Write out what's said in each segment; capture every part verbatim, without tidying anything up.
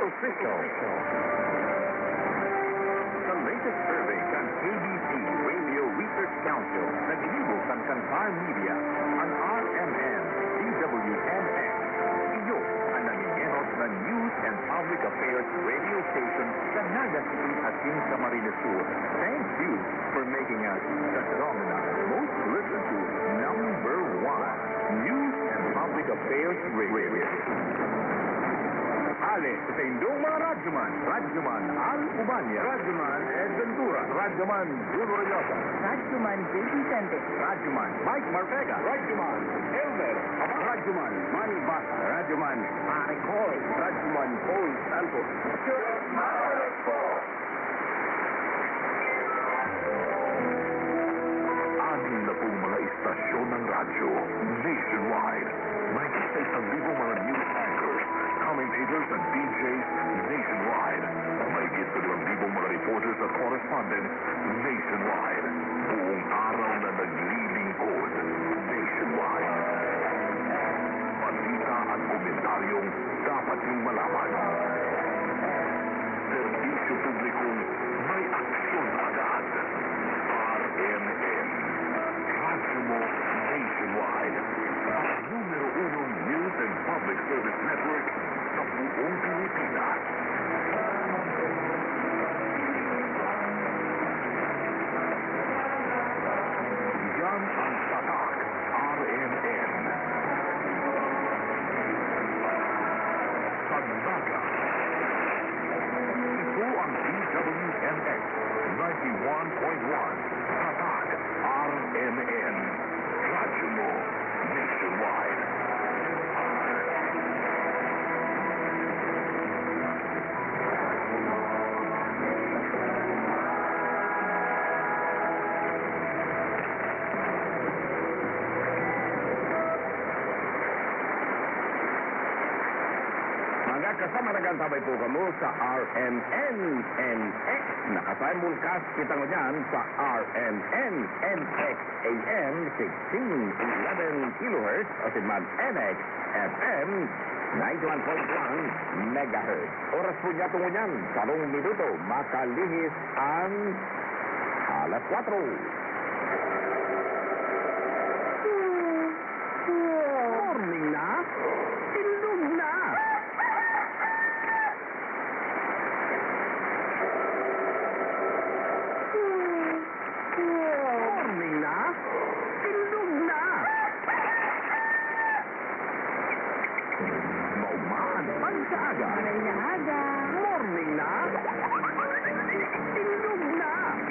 official. Sa latest survey ng A B C Radio Research Council, naglibot ang Kantar Media, ang R M N, D W N X, iyo ang nangingenot na News and Public Affairs radio station sa Naga City at Camarines Sur. Thank you for making us the phenomenal, most listened to, number one, News and Public Affairs Radio. Ale, sa indong mga Radyoman, Radyoman Al Ubanya, Radyoman Ed Ventura, Radyoman Bruno Reynosa, Radyoman J. Vicente, Radyoman Mike Marpega, Radyoman Elmer, Radyoman Manny Bata, Radyoman Pare Coy, Radyoman Paul Santos. Good morning po! Anim na pong mga istasyon ng radyo nationwide. May isa isang libong mga news anchors, commentators at D Js nationwide. May isa dalawang libong mga reporters at correspondents nationwide. Buong araw na naglilingkod nationwide. Balita at komentaryong dapat niyong malaman. Serbisyo publikong may aksyon agad. R M N. Radyo mo nationwide. Ang numero unong News and Public Service Network sa buong Pilipinas. Yan ang tatak R M N. Sa Naga. Ito ang D W N X ninety-one point one. Tatak R M N. Radyo mo nationwide. Kasama nagantabay po kamo sa R M N N X. Nakasimulcast kita mo dyan sa R M N N X A M sixteen eleven kilohertz o sinman N X F M ninety-one point one megahertz. Oras po niya tungo niyan, sarong minuto, makalihis ang alas kwatro. Morning na, tindog na. Morning na, tindog na. Maumaan pagsaaga. Maray na aga. Morning na, tindog na.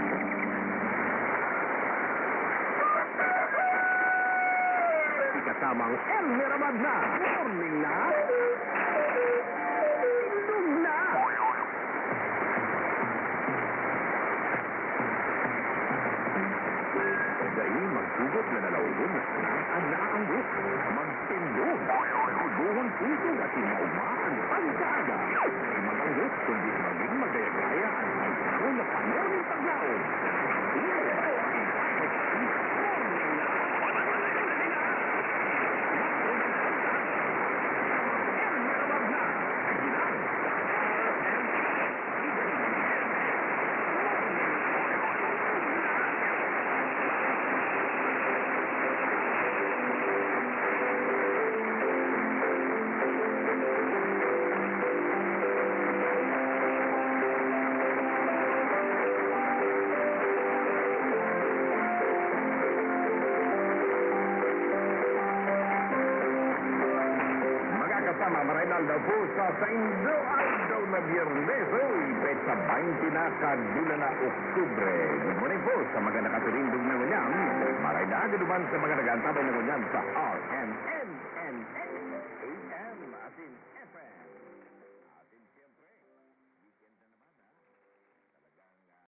Ikasamang El Mirabad na. Morning na, tindog na. Dahil magsugot na nalawin na ang naaanggot. Magtindog. Kubuhon puso at maumaan pagsaaga. Ay maganggot kundi maging magayagaya at magkaroon na panahon ng taglaon. Daw po sa Saindo Aldo na Biyernes, ipet sa twenty na kadula na Oktubre. Good morning po sa mga nakatirindog na ngunyan. Maray na agaduman sa mga nagantabay na ngunyan sa R